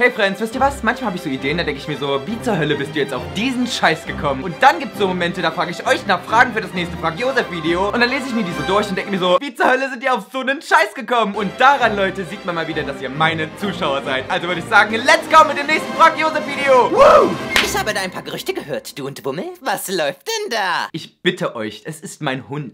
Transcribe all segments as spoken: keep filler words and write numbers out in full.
Hey Friends, wisst ihr was? Manchmal habe ich so Ideen, da denke ich mir so, wie zur Hölle bist du jetzt auf diesen Scheiß gekommen? Und dann gibt es so Momente, da frage ich euch nach Fragen für das nächste Frag Josef Video. Und dann lese ich mir die so durch und denke mir so, wie zur Hölle sind ihr auf so einen Scheiß gekommen? Und daran, Leute, sieht man mal wieder, dass ihr meine Zuschauer seid. Also würde ich sagen, let's go mit dem nächsten Frag Josef Video. Woo! Ich habe da ein paar Gerüchte gehört, du und Wummel. Was läuft denn da? Ich bitte euch, es ist mein Hund.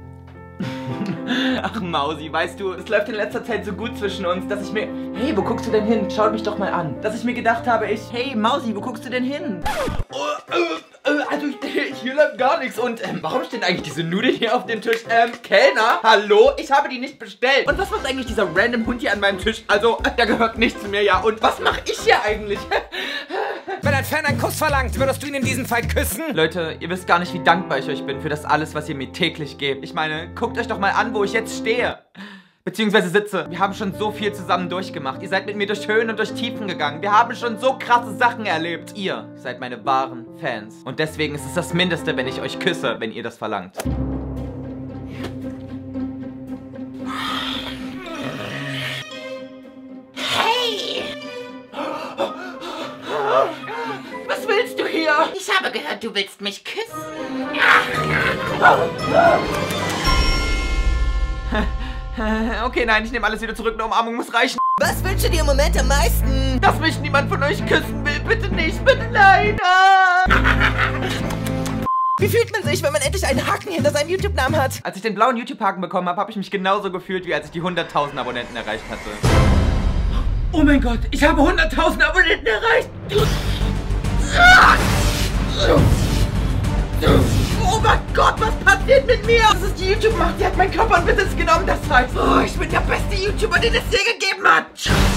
Ach Mausi, weißt du, es läuft in letzter Zeit so gut zwischen uns, dass ich mir... Hey, wo guckst du denn hin? Schau mich doch mal an. Dass ich mir gedacht habe, ich... Hey Mausi, wo guckst du denn hin? Oh, äh, äh, also hier läuft gar nichts. Und ähm, warum stehen eigentlich diese Nudeln hier auf dem Tisch? Ähm, Kellner? Hallo? Ich habe die nicht bestellt. Und was macht eigentlich dieser random Hund hier an meinem Tisch? Also, der gehört nicht zu mir, ja. Und was mache ich hier eigentlich? Wenn ein Fan einen Kuss verlangt, würdest du ihn in diesem Fall küssen? Leute, ihr wisst gar nicht, wie dankbar ich euch bin für das alles, was ihr mir täglich gebt. Ich meine, guckt euch doch mal an, wo ich jetzt stehe. Beziehungsweise sitze. Wir haben schon so viel zusammen durchgemacht. Ihr seid mit mir durch Höhen und durch Tiefen gegangen. Wir haben schon so krasse Sachen erlebt. Ihr seid meine wahren Fans. Und deswegen ist es das Mindeste, wenn ich euch küsse, wenn ihr das verlangt. Was willst du hier? Ich habe gehört, du willst mich küssen. Okay, nein, ich nehme alles wieder zurück. Eine Umarmung muss reichen. Was wünschst du dir im Moment am meisten? Dass mich niemand von euch küssen will. Bitte nicht, bitte nein. Ah! Wie fühlt man sich, wenn man endlich einen Haken hinter seinem YouTube-Namen hat? Als ich den blauen YouTube-Haken bekommen habe, habe ich mich genauso gefühlt, wie als ich die hunderttausend Abonnenten erreicht hatte. Oh mein Gott, ich habe hunderttausend Abonnenten erreicht. Oh mein Gott, was passiert mit mir? Das ist die YouTube-Macht, die hat meinen Körper in Besitz genommen. Das heißt, oh, ich bin der beste YouTuber, den es je gegeben hat.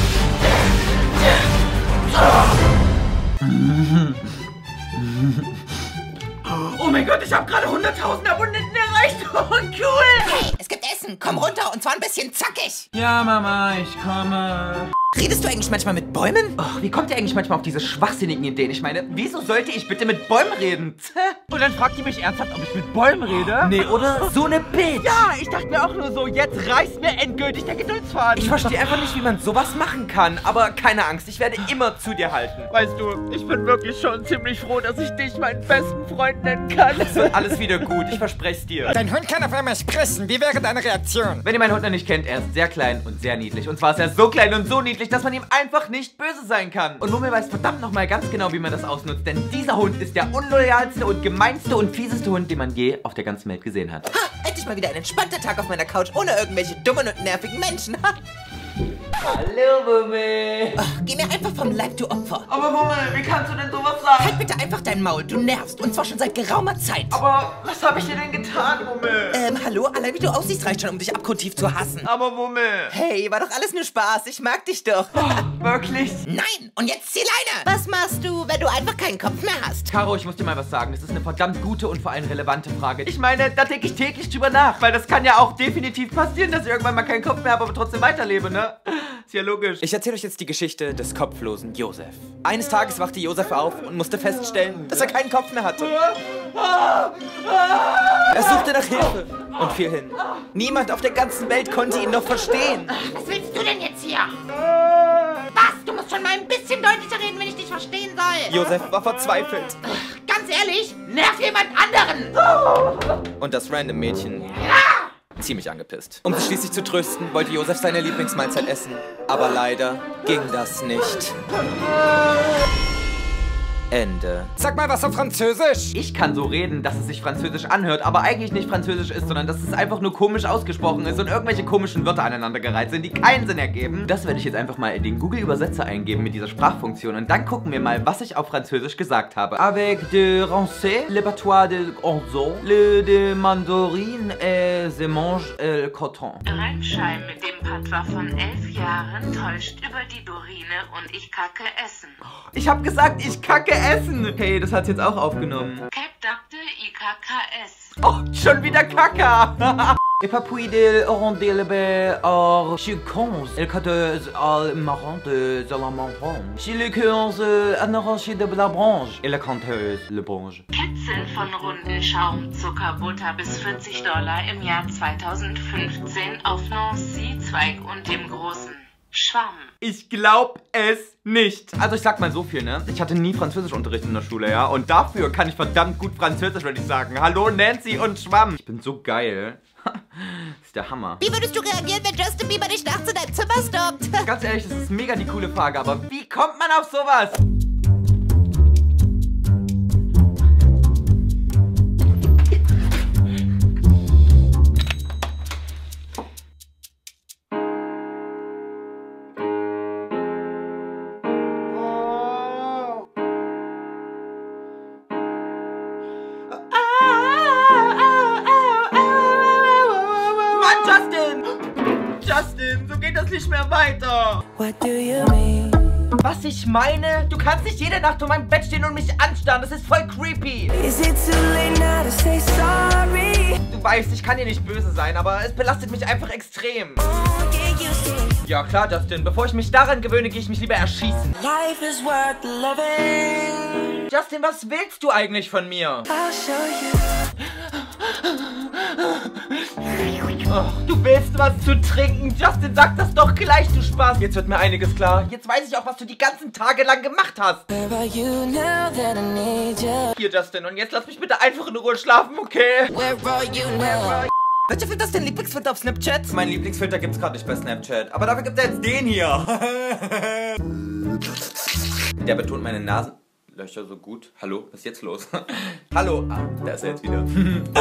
Oh mein Gott, ich habe gerade hunderttausend Abonnenten erreicht. Und cool. Hey, es gibt Essen. Komm runter und zwar ein bisschen zackig. Ja, Mama, ich komme. Redest du eigentlich manchmal mit Bäumen? Oh, wie kommt ihr eigentlich manchmal auf diese schwachsinnigen Ideen? Ich meine, wieso sollte ich bitte mit Bäumen reden? Und dann fragt ihr mich ernsthaft, ob ich mit Bäumen rede? Nee, oder? So eine Bitch. Ja, ich dachte mir auch nur so, jetzt reißt mir endgültig der Geduldsfaden. Ich verstehe einfach nicht, wie man sowas machen kann. Aber keine Angst, ich werde immer zu dir halten. Weißt du, ich bin wirklich schon ziemlich froh, dass ich dich meinen besten Freund nennen kann. Es wird alles wieder gut, ich verspreche es dir. Dein Hund kann auf einmal sprechen. Wie wäre deine Reaktion? Wenn ihr meinen Hund noch nicht kennt, er ist sehr klein und sehr niedlich. Und zwar ist er so klein und so niedlich, dass man ihm einfach nicht böse sein kann. Und Mummel weiß verdammt nochmal ganz genau, wie man das ausnutzt. Denn dieser Hund ist der unloyalste und gemeinste und fieseste Hund, den man je auf der ganzen Welt gesehen hat. Ha, endlich mal wieder ein entspannter Tag auf meiner Couch, ohne irgendwelche dummen und nervigen Menschen. Ha. Hallo, Mummel. Ach, geh mir einfach vom Leib, du Opfer. Aber Mummel, wie kannst du denn sowas sagen? Halt bitte einfach dein Maul, du nervst. Und zwar schon seit geraumer Zeit. Aber was habe ich dir denn getan, Mummel? Ähm, hallo? Allein wie du aussiehst, reicht schon, um dich abgrundtief zu hassen. Aber Mummel. Hey, war doch alles nur Spaß. Ich mag dich doch. Oh, wirklich? Nein, und jetzt zieh Leine. Was machst du, wenn du einfach keinen Kopf mehr hast? Caro, ich muss dir mal was sagen. Das ist eine verdammt gute und vor allem relevante Frage. Ich meine, da denke ich täglich drüber nach. Weil das kann ja auch definitiv passieren, dass ich irgendwann mal keinen Kopf mehr habe, aber trotzdem weiterlebe, ne? Ist ja logisch. Ich erzähle euch jetzt die Geschichte des kopflosen Josef. Eines Tages wachte Josef auf und musste feststellen, dass er keinen Kopf mehr hatte. Er suchte nach Hilfe und fiel hin. Niemand auf der ganzen Welt konnte ihn noch verstehen. Was willst du denn jetzt hier? Was? Du musst schon mal ein bisschen deutlicher reden, wenn ich dich verstehen soll. Josef war verzweifelt. Ganz ehrlich, nerv jemand anderen. Und das random Mädchen... Ja! ziemlich angepisst. Um sich schließlich zu trösten, wollte Josef seine Lieblingsmahlzeit essen. Aber leider ging das nicht. Ende. Sag mal was auf Französisch. Ich kann so reden, dass es sich französisch anhört, aber eigentlich nicht französisch ist, sondern dass es einfach nur komisch ausgesprochen ist und irgendwelche komischen Wörter aneinandergereiht sind, die keinen Sinn ergeben. Das werde ich jetzt einfach mal in den Google-Übersetzer eingeben mit dieser Sprachfunktion und dann gucken wir mal, was ich auf Französisch gesagt habe. Avec de rancé, le patois de orzo, le de mandarine et se mange le coton. Reimschein mit dem Patois von elf Jahren täuscht über die Dorine und ich kacke essen. Ich habe gesagt, ich kacke essen. Okay, das hat jetzt auch aufgenommen. Cap dachte I K K S. Oh, schon wieder Kaka. Et papouille de orandelebe or chicons. El cadeuse al marron de la marron. Chez le quinze anarraché de la branche. Et la canteuse le branche. Kätzchen von runden Schaumzuckerbutter bis vierzig Dollar im Jahr zweitausendfünfzehn auf Nancy, Zweig und dem Großen. Schwamm. Ich glaub es nicht. Also ich sag mal so viel, ne? Ich hatte nie Französischunterricht in der Schule, ja? Und dafür kann ich verdammt gut Französisch, würde ich sagen. Hallo Nancy und Schwamm. Ich bin so geil. Das ist der Hammer. Wie würdest du reagieren, wenn Justin Bieber dich nachts in deinem Zimmer stoppt? Ganz ehrlich, das ist mega die coole Frage, aber wie kommt man auf sowas? Justin, so geht das nicht mehr weiter. What do you mean? Was ich meine? Du kannst nicht jede Nacht vor meinem Bett stehen und mich anstarren. Das ist voll creepy. Is it too late now to say sorry? Du weißt, ich kann dir nicht böse sein, aber es belastet mich einfach extrem. Oh, get used to it. Ja klar, Justin. Bevor ich mich daran gewöhne, gehe ich mich lieber erschießen. Life is worth living. Justin, was willst du eigentlich von mir? I'll show you. Oh, du willst was zu trinken? Justin, sag das doch gleich, du Spaß. Jetzt wird mir einiges klar. Jetzt weiß ich auch, was du die ganzen Tage lang gemacht hast. Where are you now that I need you? Hier, Justin, und jetzt lass mich bitte einfach in Ruhe schlafen, okay? Where are you now? Welcher Filter ist dein Lieblingsfilter auf Snapchat? Mein Lieblingsfilter gibt's gerade nicht bei Snapchat. Aber dafür gibt's jetzt den hier. Der betont meine Nasenlöcher so gut. Hallo, was ist jetzt los? Hallo. Ah, da ist er jetzt wieder.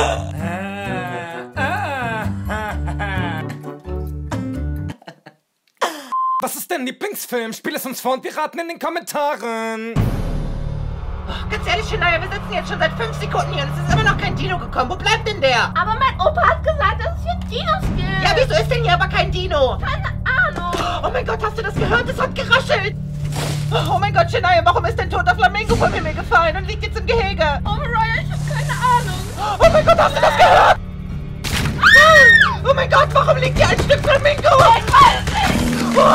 Was ist dein Lieblingsfilm? Spiel es uns vor und wir raten in den Kommentaren. Ganz ehrlich, Shania, wir sitzen jetzt schon seit fünf Sekunden hier und es ist immer noch kein Dino gekommen. Wo bleibt denn der? Aber mein Opa hat gesagt, dass es hier Dinos gibt. Ja, wieso ist denn hier aber kein Dino? Keine Ahnung. Oh mein Gott, hast du das gehört? Es hat geraschelt. Oh mein Gott, Shania, warum ist denn toter Flamingo vom Himmel gefallen und liegt jetzt im Gehege? Oh, Mariah, ich hab keine Ahnung. Oh mein Gott, hast du das gehört? Oh mein Gott, warum liegt hier ein Stück Flamingo? Ich weiß nicht.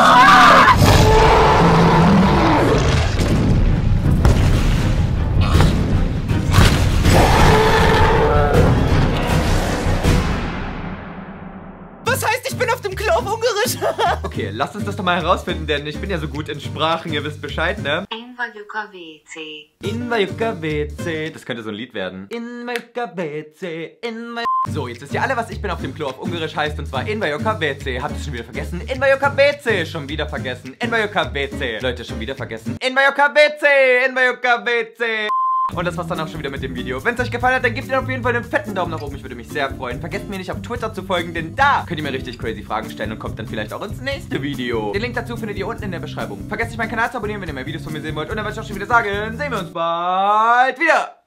Was heißt, ich bin auf dem Klo auf Ungarisch? Okay, lasst uns das doch mal herausfinden, denn ich bin ja so gut in Sprachen, ihr wisst Bescheid, ne? Invajuka W C. Invajuka W C. Das könnte so ein Lied werden. Invajuka W C. Invajuka. So, jetzt wisst ihr alle, was ich bin auf dem Klo auf Ungarisch heißt, und zwar Invajuka W C. Habt ihr schon wieder vergessen? Invajuka W C. Schon wieder vergessen. Invajuka W C. Leute, schon wieder vergessen. Invajuka W C. Invajuka W C. Und das war's dann auch schon wieder mit dem Video. Wenn es euch gefallen hat, dann gebt ihr auf jeden Fall einen fetten Daumen nach oben. Ich würde mich sehr freuen. Vergesst mir nicht auf Twitter zu folgen, denn da könnt ihr mir richtig crazy Fragen stellen und kommt dann vielleicht auch ins nächste Video. Den Link dazu findet ihr unten in der Beschreibung. Vergesst nicht, meinen Kanal zu abonnieren, wenn ihr mehr Videos von mir sehen wollt. Und dann würde ich auch schon wieder sagen, sehen wir uns bald wieder.